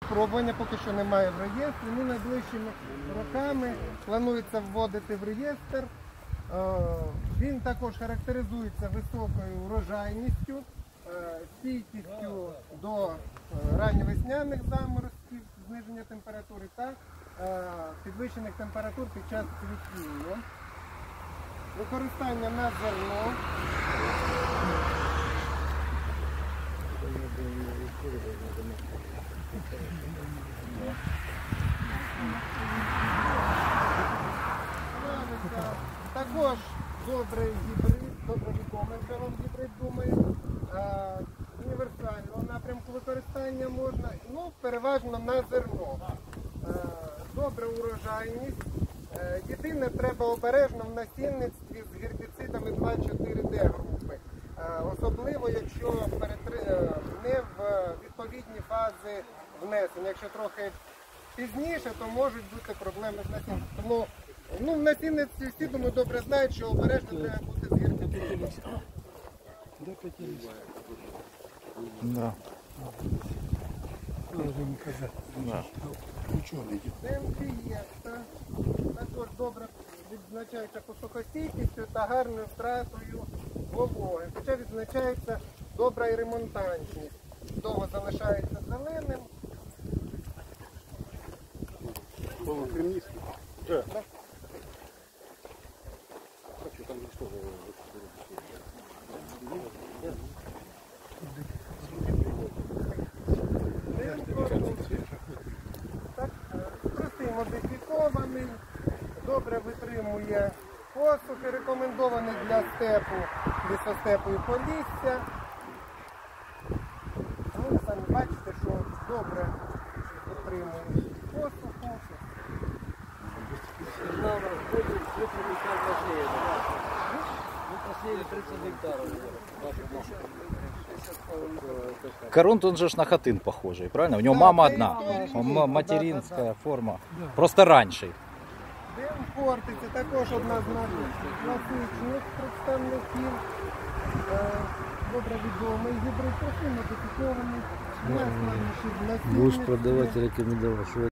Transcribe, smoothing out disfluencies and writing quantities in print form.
Пробування поки що немає в реєстрі. Найближчими роками планується вводити в реєстр. Він також характеризується високою урожайністю, стійкістю до ранньовесняних заморозків, зниження температури та підвищених температур під час цвітіння. Використання на зерно. Також добрий гібрид, добре відомий вже вам гібрид, думаю. Універсального напрямку використання можна, переважно на зерно. Добра урожайність. Єдине, треба обережно в насінництві з гербіцидами 2,4-D групи. Особливо, якщо не в відповідні фази внесення. Якщо трохи пізніше, то можуть бути проблеми з насінням. Тому в насінництві всі, думаю, добре знають, що обережно треба бути з гербіцидами. Да. Демпієста також добре відзначається посухостійкістю та гарною втратою вологи. Хоча відзначається добра і ремонтантність. Довго залишається зеленим. Полукремнистый? Да. Там же что? Простий модифікований, добре витримує посухи, рекомендований для степу, лісостепу і полісся. Ви самі бачите, що добре витримує посуху. Корунд, он же ж на хатын похожий, правильно? У него мама одна, материнская форма, просто раньше. Демпорти – це також одна з наших класичних представників. Добре відомий гібрид, модифікований, найскладніший в насінні. Будешь продавать, рекомендовал, что